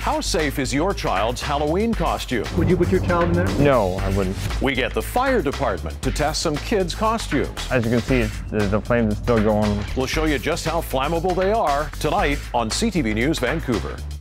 How safe is your child's Halloween costume? Would you put your child in there? No, I wouldn't. We get the fire department to test some kids' costumes. As you can see, the flames are still going. We'll show you just how flammable they are tonight on CTV News Vancouver.